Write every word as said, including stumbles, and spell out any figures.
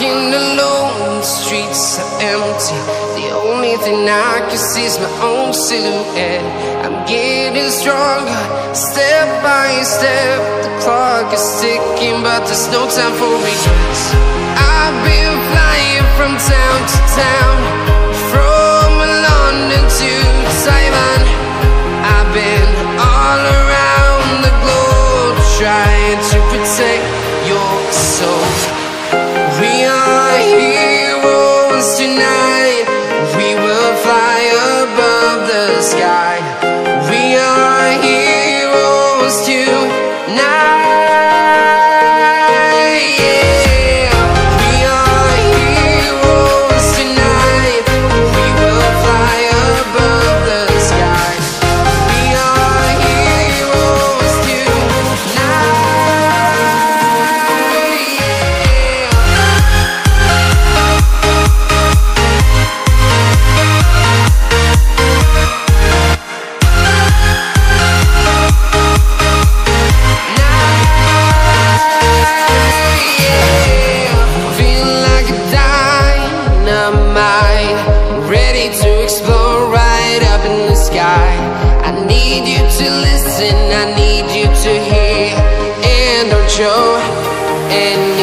Walking alone, the streets are empty. The only thing I can see is my own silhouette. I'm getting stronger, step by step. The clock is ticking, but there's no time for regrets. I've been flying from town to town, from London to Taiwan. I've been all around the globe, trying to protect your soul. We are heroes tonight. We will fly above the sky. We are heroes tonight. Yeah. We are heroes tonight. We will fly above the sky. We are heroes tonight. Ready to explore right up in the sky. I need you to listen, I need you to hear, and don't show and